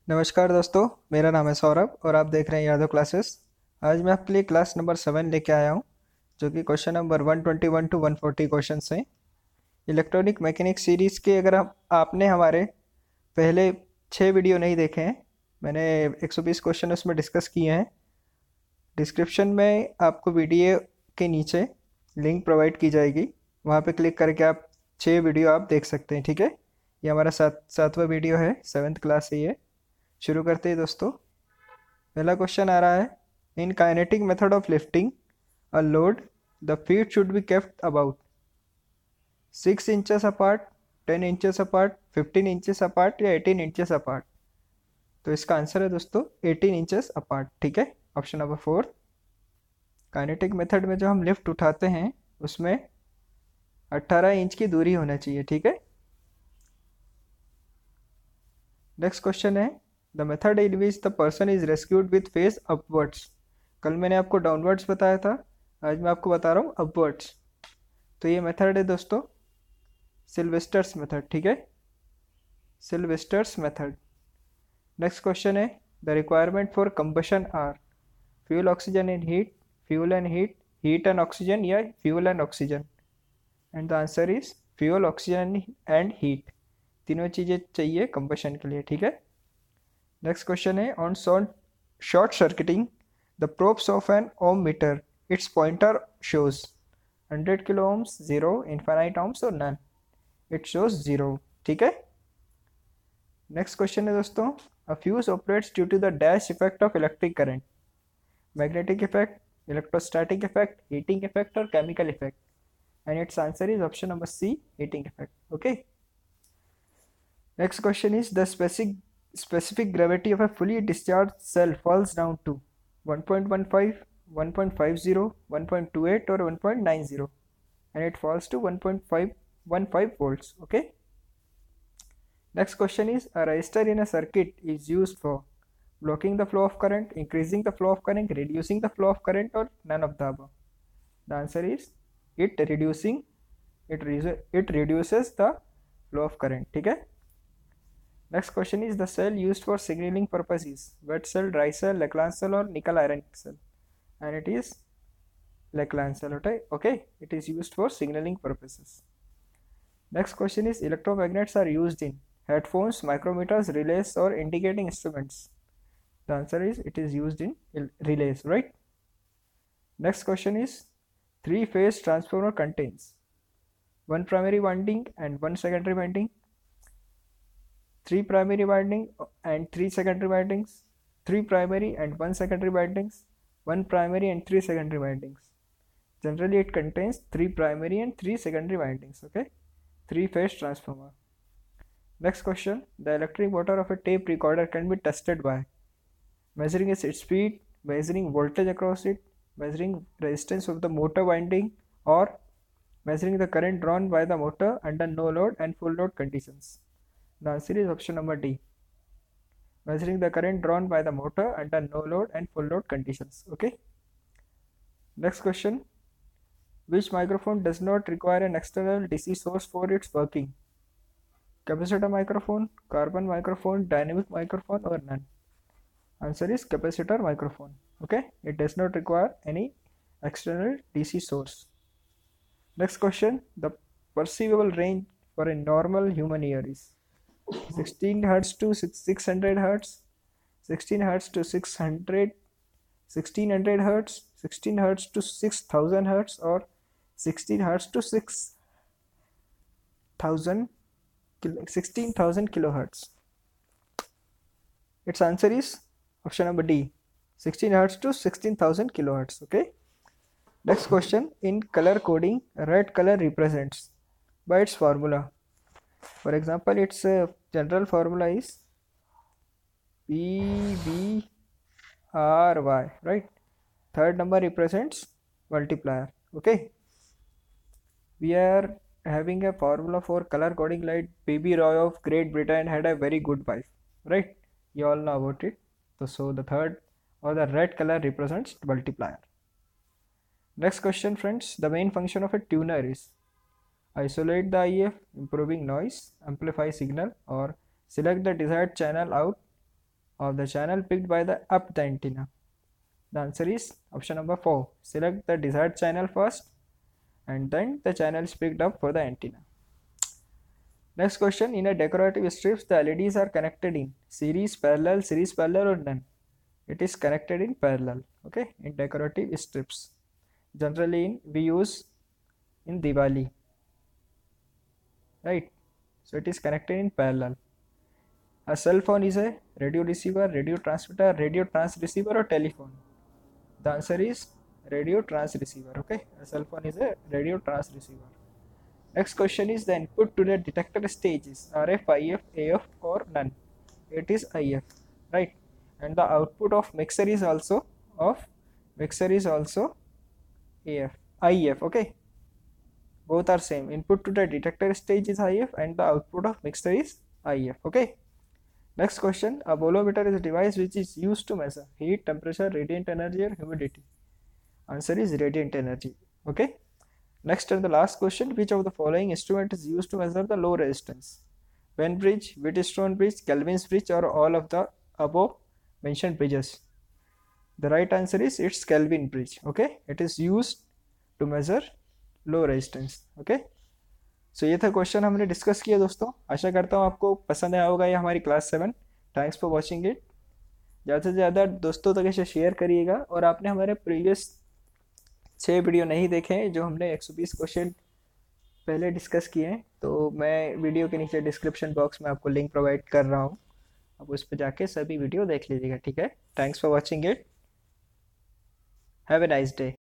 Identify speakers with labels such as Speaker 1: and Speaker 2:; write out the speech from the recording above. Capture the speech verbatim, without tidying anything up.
Speaker 1: नमस्कार दोस्तों। मेरा नाम है सौरभ और आप देख रहे हैं यादव क्लासेस। आज मैं आपके लिए क्लास नंबर सेवन लेके आया हूँ, जो कि question number one twenty one two one forty question हैं। इलेक्ट्रॉनिक मैकेनिक सीरीज़ के अगर आप आपने हमारे पहले छः वीडियो नहीं देखे हैं, मैंने एक सौ बीस क्वेश्चन उसमें डिस्कस किए हैं। डिस्क्रिप्शन में आपको वीडियो के नीचे लिंक प्रोवाइड की जाएगी, वहाँ पे क्लिक करके आप छः वीडियो आप देख सकते हैं। ठीक है, ये हमारा सात सातवां वीडियो है, सेवन्थ क्लास है ये। शुरू करते हैं दोस्तों। पहला क्वेश्चन आ रहा है, in kinetic method of lifting a load the feet should be kept about six inches apart, ten inches apart, fifteen inches apart या एटीन इंचेस अपार्ट। तो इसका आंसर है दोस्तों एटीन इंचेस अपार्ट। ठीक है, option number four. Kinetic method में जो हम लिफ्ट उठाते हैं उसमें अट्ठारह इंच की दूरी होना चाहिए। ठीक है, नेक्स्ट क्वेश्चन है, the method in which the person is rescued with face upwards. कल मैंने आपको डाउनवर्ड्स बताया था, आज मैं आपको बता रहा हूँ अपवर्ड्स। तो ये मेथड है दोस्तों सिल्वेस्टर्स मेथड। ठीक है, सिल्वेस्टर्स मेथड। नेक्स्ट क्वेश्चन है, the requirement for combustion are fuel oxygen and heat, fuel and heat, heat and oxygen या fuel and oxygen. And the answer is fuel oxygen and heat. तीनों चीज़ें चाहिए combustion के लिए। ठीक है, next question है, on short circuiting the probes of an ohmmeter its pointer shows hundred kilo ohms, zero, infinite ohms और none. It shows zero. ठीक है, नेक्स्ट क्वेश्चन है दोस्तों, a fuse operates due to the dash effect of electric current, magnetic effect, electrostatic effect, heating effect और chemical effect. And its answer is option number C, heating effect. Okay, next question is the specific specific gravity of a fully discharged cell falls down to one point one five, one point five zero, one point two eight or one point nine zero, and it falls to one point five one five volts. Okay, next question is, a resistor in a circuit is used for blocking the flow of current, increasing the flow of current, reducing the flow of current, or none of the above. The answer is it reducing it, re- it reduces the flow of current. ठीक है, next question is, the cell used for signaling purpose is wet cell, dry cell, Lagrange cell or nickel iron cell, and it is Lagrange cell. Okay, okay, it is used for signaling purposes. Next question is, electromagnets are used in headphones, micrometers, relays or indicating instruments. The answer is it is used in relays, right? Next question is, three phase transformer contains one primary winding and one secondary winding, three primary winding and three secondary windings, three primary and one secondary windings, one primary and three secondary windings. Generally it contains three primary and three secondary windings. Okay, three phase transformer. Next question, the electric motor of a tape recorder can be tested by measuring its speed, measuring voltage across it, measuring resistance of the motor winding, or measuring the current drawn by the motor under no load and full load conditions. The answer is option number D, measuring the current drawn by the motor under no load and full load conditions. Okay, next question, which microphone does not require an external D C source for its working? Capacitor microphone, carbon microphone, dynamic microphone or none? Answer is capacitor microphone. Okay, it does not require any external D C source. Next question, the perceivable range for a normal human ear is sixteen hertz to six hundred hertz, sixteen hertz to six hundred, sixteen hundred hertz, sixteen hertz to six thousand hertz, or sixteen hertz to six thousand, sixteen thousand kilohertz. Its answer is option number D, sixteen hertz to sixteen thousand kilohertz. Okay, next question, in color coding red color represents by its formula. For example, its uh, general formula is P B R Y, right? Third number represents multiplier. Okay, we are having a formula for color coding like Baby Roy of Great Britain had a very good wife, right? You all know about it. So, so the third or the red color represents multiplier. Next question, friends, the main function of a tuner is isolate the I F, improving noise, amplify signal, or select the desired channel out of the channel picked by the up the antenna? The answer is option number four. Select the desired channel first and then the channel is picked up for the antenna. Next question, in a decorative strips the L E Ds are connected in series, parallel, series parallel or none? It is connected in parallel. Okay, in decorative strips. Generally in, we use in Diwali, right? So it is connected in parallel. A cell phone is a radio receiver, radio transmitter, radio trans receiver or telephone? The answer is radio trans receiver. Okay, a cell phone is a radio trans receiver. Next question is the input to the detector stage is R F, I F, A F or none? It is I F, right? And the output of mixer is also of mixer is also A F, I F. Okay, both are same. Input to the detector stage is I F and the output of mixer is I F. Okay. Next question, a bolometer is a device which is used to measure heat, temperature, radiant energy or humidity. Answer is radiant energy. Okay. Next and the last question, which of the following instrument is used to measure the low resistance? Venn bridge, Wheatstone bridge, Kelvin's bridge or all of the above mentioned bridges? The right answer is it's Kelvin bridge. Okay, it is used to measure low resistance. Okay, so so ये था question हमने discuss किया दोस्तों. आशा करता हूँ आपको पसंद आया होगा ये हमारी class seven. Thanks for watching it. ज़्यादा से ज़्यादा दोस्तों तक इसे शेयर करिएगा. और आपने हमारे प्रीवियस छः वीडियो नहीं देखे हैं जो हमने एक सौ बीस क्वेश्चन पहले डिस्कस किए हैं, तो मैं वीडियो के नीचे डिस्क्रिप्शन बॉक्स में आपको लिंक प्रोवाइड कर रहा हूँ. आप उस पर जाके सभी वीडियो देख लीजिएगा. ठीक है, thanks for watching it. Have a nice day.